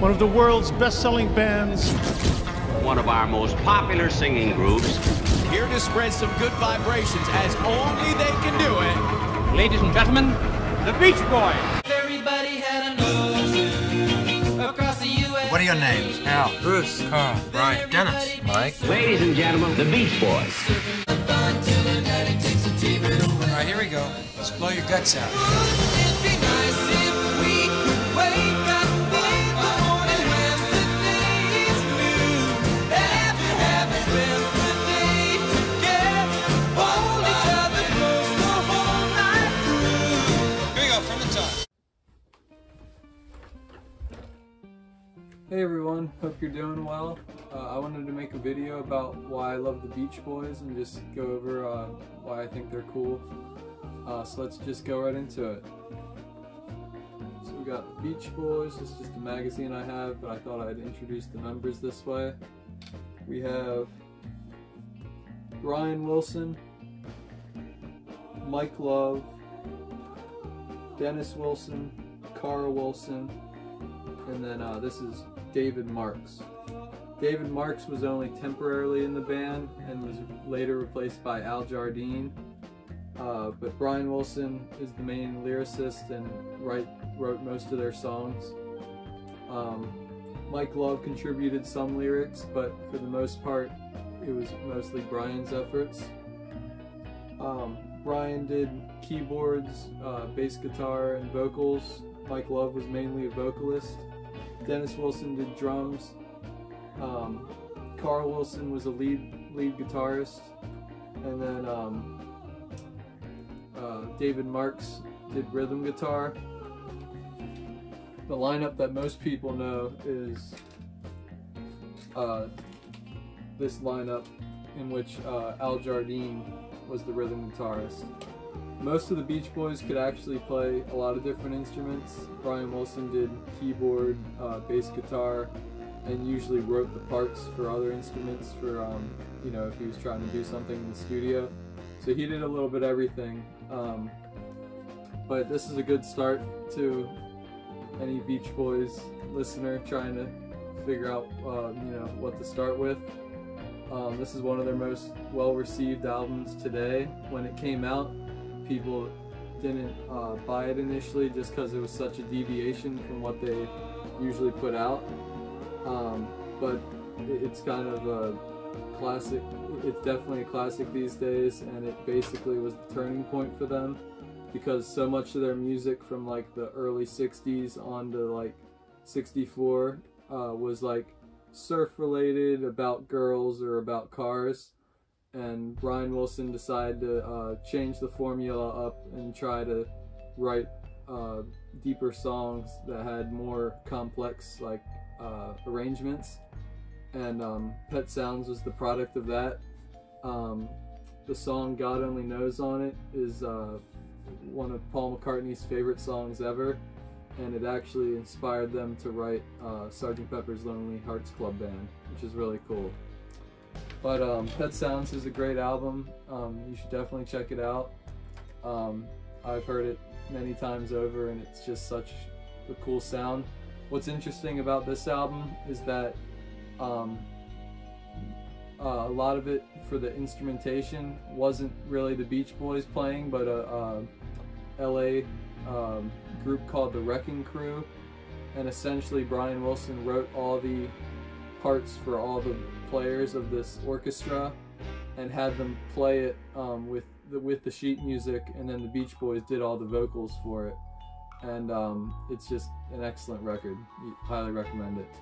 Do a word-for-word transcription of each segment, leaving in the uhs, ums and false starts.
one of the world's best-selling bands. One of our most popular singing groups. Here to spread some good vibrations as only they can do it. Ladies and gentlemen, the Beach Boys. Everybody had a notion across the U S. What are your names? Al, Bruce, Carl, Brian, Dennis, Mike. Ladies and gentlemen, the Beach Boys. All right, here we go. Let's blow your guts out. Hey everyone, hope you're doing well. Uh, I wanted to make a video about why I love the Beach Boys and just go over uh, why I think they're cool. Uh, so let's just go right into it. So we got the Beach Boys, it's just a magazine I have, but I thought I'd introduce the members this way. We have Brian Wilson, Mike Love, Dennis Wilson, Carl Wilson, and then uh, this is David Marks. David Marks was only temporarily in the band and was later replaced by Al Jardine. Uh, but Brian Wilson is the main lyricist and write, wrote most of their songs. Um, Mike Love contributed some lyrics, but for the most part it was mostly Brian's efforts. Um, Brian did keyboards, uh, bass guitar, and vocals. Mike Love was mainly a vocalist. Dennis Wilson did drums. Um, Carl Wilson was a lead lead guitarist, and then um, uh, David Marks did rhythm guitar. The lineup that most people know is uh, this lineup, in which uh, Al Jardine was the rhythm guitarist. Most of the Beach Boys could actually play a lot of different instruments. Brian Wilson did keyboard, uh, bass guitar, and usually wrote the parts for other instruments for, um, you know, if he was trying to do something in the studio. So he did a little bit of everything. Um, but this is a good start to any Beach Boys listener trying to figure out, uh, you know, what to start with. Um, this is one of their most well-received albums today. When it came out, people didn't uh, buy it initially just because it was such a deviation from what they usually put out. Um, but it's kind of a classic, it's definitely a classic these days, and it basically was the turning point for them because so much of their music from like the early sixties on to like sixty-four uh, was like surf related, about girls or about cars. And Brian Wilson decided to uh, change the formula up and try to write uh, deeper songs that had more complex like uh, arrangements. And um, Pet Sounds was the product of that. Um, the song God Only Knows on it is uh, one of Paul McCartney's favorite songs ever, and it actually inspired them to write uh, Sergeant Pepper's Lonely Hearts Club Band, which is really cool. But um, Pet Sounds is a great album. Um, you should definitely check it out. Um, I've heard it many times over, and it's just such a cool sound. What's interesting about this album is that um, uh, a lot of it for the instrumentation wasn't really the Beach Boys playing, but a, a L A um, group called the Wrecking Crew. And essentially Brian Wilson wrote all the parts for all the players of this orchestra and had them play it um, with the, with the sheet music, and then the Beach Boys did all the vocals for it. And um, it's just an excellent record. You highly recommend it.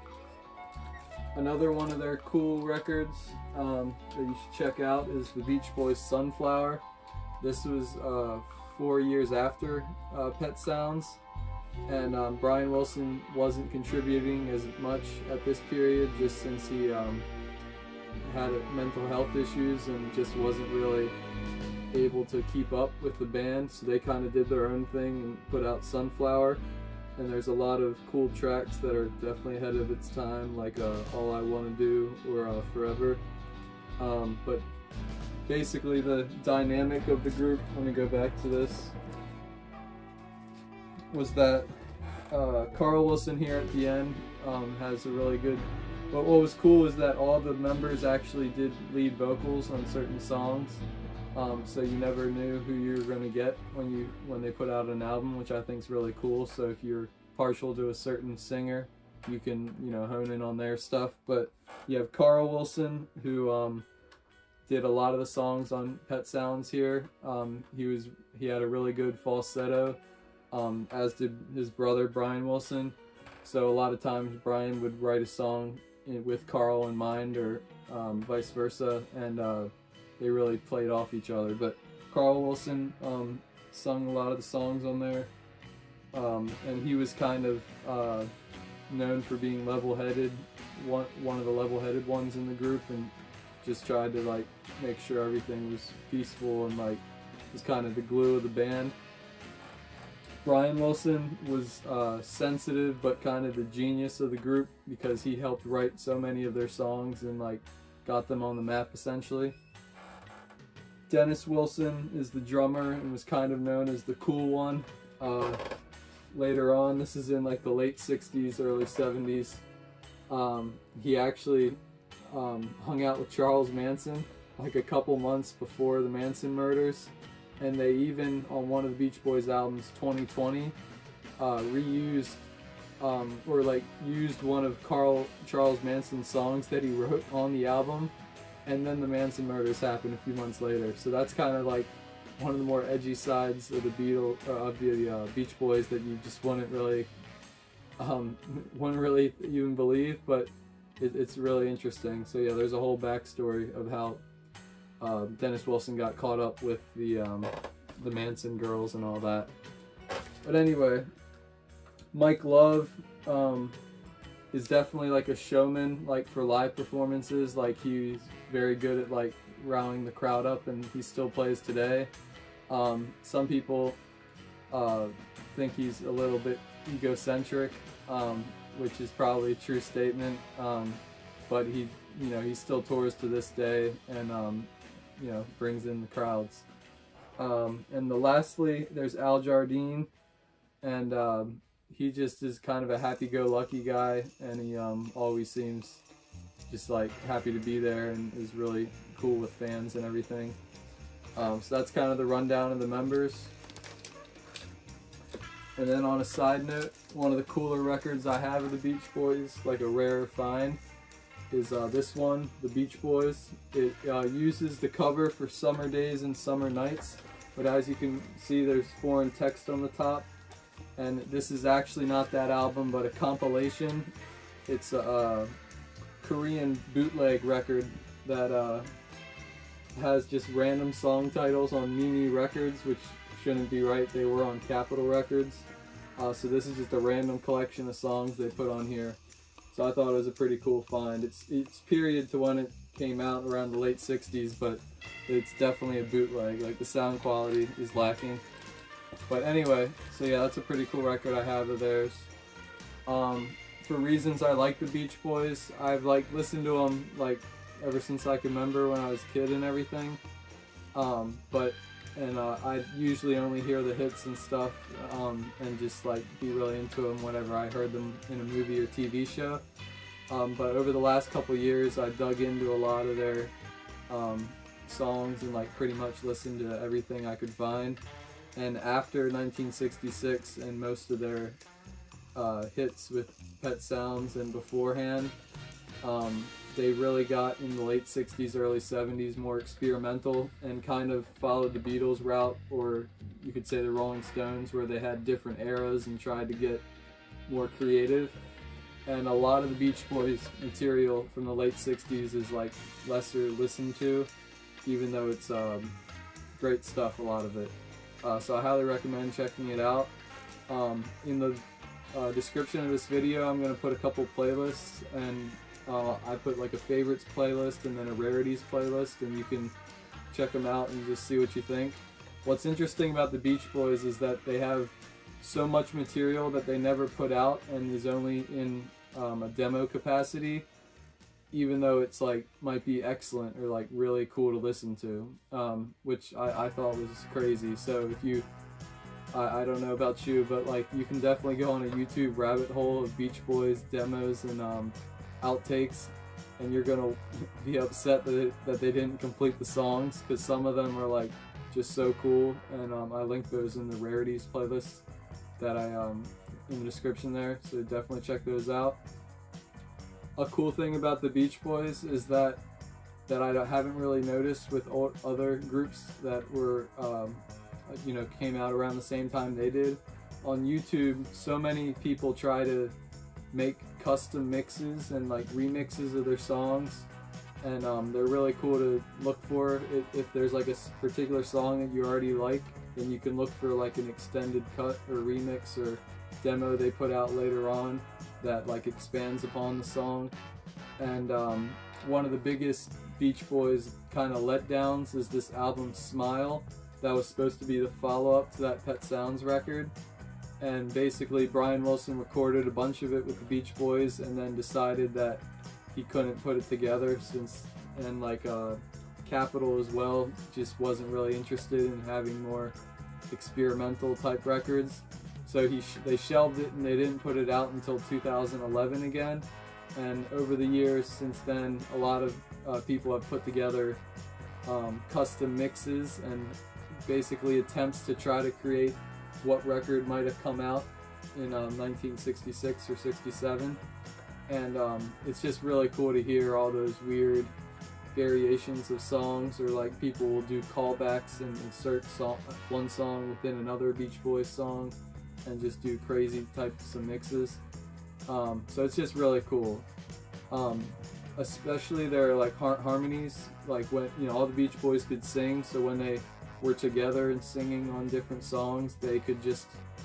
Another one of their cool records um, that you should check out is the Beach Boys' Sunflower. This was uh, four years after uh, Pet Sounds. And um, Brian Wilson wasn't contributing as much at this period, just since he um, had mental health issues and just wasn't really able to keep up with the band. So they kind of did their own thing and put out Sunflower. And there's a lot of cool tracks that are definitely ahead of its time, like uh, All I Want to Do or uh, Forever. Um, but basically the dynamic of the group, let me go back to this, was that uh, Carl Wilson here at the end um, has a really good. But what was cool is that all the members actually did lead vocals on certain songs, um, so you never knew who you were going to get when you when they put out an album, which I think is really cool. So if you're partial to a certain singer, you can you know hone in on their stuff. But you have Carl Wilson, who um, did a lot of the songs on Pet Sounds here. Um, he was he had a really good falsetto, um, as did his brother Brian Wilson. So a lot of times Brian would write a song with Carl in mind, or um, vice versa, and uh, they really played off each other. But Carl Wilson um, sung a lot of the songs on there, um, and he was kind of uh, known for being level-headed, one, one of the level-headed ones in the group, and just tried to like make sure everything was peaceful and like was kind of the glue of the band. Brian Wilson was uh, sensitive, but kind of the genius of the group, because he helped write so many of their songs and like got them on the map essentially. Dennis Wilson is the drummer and was kind of known as the cool one. Uh, later on, this is in like the late sixties, early seventies, um, he actually um, hung out with Charles Manson like a couple months before the Manson murders. And they even, on one of the Beach Boys albums, twenty twenty, uh, reused, um, or like used one of Carl Charles Manson's songs that he wrote on the album, and then the Manson murders happened a few months later. So that's kind of like one of the more edgy sides of the Beatles, uh, of the uh, Beach Boys, that you just wouldn't really, um, wouldn't really even believe, but it, it's really interesting. So yeah, there's a whole backstory of how Uh, Dennis Wilson got caught up with the um, the Manson girls and all that. But anyway, Mike Love um, is definitely like a showman, like for live performances. Like he's very good at like rallying the crowd up, and he still plays today. Um, some people uh, think he's a little bit egocentric, um, which is probably a true statement. Um, but he, you know, he still tours to this day, and um, you know, brings in the crowds. Um, and the lastly, there's Al Jardine, and um, he just is kind of a happy-go-lucky guy, and he um, always seems just like happy to be there and is really cool with fans and everything. Um, so that's kind of the rundown of the members. And then on a side note, one of the cooler records I have of the Beach Boys, like a rare find, is uh, this one, The Beach Boys. It uh, uses the cover for Summer Days and Summer Nights, but as you can see, there's foreign text on the top, and this is actually not that album, but a compilation. It's a, a Korean bootleg record that uh, has just random song titles on Mimi Records, which shouldn't be right. They were on Capitol Records. Uh, so this is just a random collection of songs they put on here. So I thought it was a pretty cool find. It's it's period to when it came out, around the late sixties, but it's definitely a bootleg. Like the sound quality is lacking. But anyway, so yeah, that's a pretty cool record I have of theirs. Um, for reasons I like the Beach Boys, I've like listened to them like ever since I can remember when I was a kid and everything. Um, but and uh, I usually only hear the hits and stuff, um, and just like be really into them whenever I heard them in a movie or T V show. Um, but over the last couple years, I dug into a lot of their um, songs and like pretty much listened to everything I could find. And after nineteen sixty-six and most of their uh, hits with Pet Sounds and beforehand, um, they really got in the late sixties, early seventies more experimental and kind of followed the Beatles route, or you could say the Rolling Stones, where they had different eras and tried to get more creative. And a lot of the Beach Boys material from the late sixties is like lesser listened to, even though it's um, great stuff, a lot of it. Uh, so I highly recommend checking it out. Um, in the uh, description of this video, I'm going to put a couple playlists, and Uh, I put like a favorites playlist and then a rarities playlist, and you can check them out and just see what you think. What's interesting about the Beach Boys is that they have so much material that they never put out and is only in um, a demo capacity, even though it's like might be excellent or like really cool to listen to, um, which I, I thought was crazy. So if you I, I don't know about you, but like you can definitely go on a YouTube rabbit hole of Beach Boys demos and um, outtakes, and you're gonna be upset that it, that they didn't complete the songs, because some of them are like just so cool. And um, I linked those in the rarities playlist that I um, in the description there, so definitely check those out. A cool thing about the Beach Boys is that that I haven't really noticed with other groups that were um, you know, came out around the same time they did. On YouTube, so many people try to make custom mixes and like remixes of their songs, and um, they're really cool to look for. If, if there's like a particular song that you already like, then you can look for like an extended cut or remix or demo they put out later on that like expands upon the song. And um, one of the biggest Beach Boys kind of letdowns is this album Smile, that was supposed to be the follow-up to that Pet Sounds record. And basically Brian Wilson recorded a bunch of it with the Beach Boys and then decided that he couldn't put it together, since, and like uh, Capitol as well just wasn't really interested in having more experimental type records. So he sh they shelved it and they didn't put it out until two thousand eleven again. And over the years since then, a lot of uh, people have put together um, custom mixes and basically attempts to try to create what record might have come out in um, nineteen sixty-six or sixty-seven. And um, it's just really cool to hear all those weird variations of songs, or like people will do callbacks and insert song, one song within another Beach Boys song, and just do crazy types of mixes. Um, so it's just really cool. Um, especially their like har harmonies, like when, you know, all the Beach Boys could sing, so when they were together and singing on different songs, they could just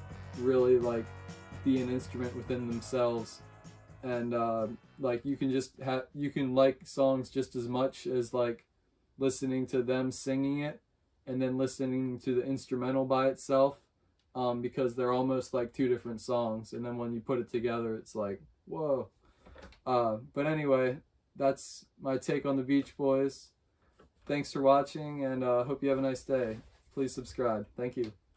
really like be an instrument within themselves. And uh, like you can just have, you can like songs just as much as like listening to them singing it and then listening to the instrumental by itself, um, because they're almost like two different songs, and then when you put it together it's like, whoa. Uh, but anyway, that's my take on the Beach Boys. Thanks for watching, and uh, hope you have a nice day. Please subscribe. Thank you.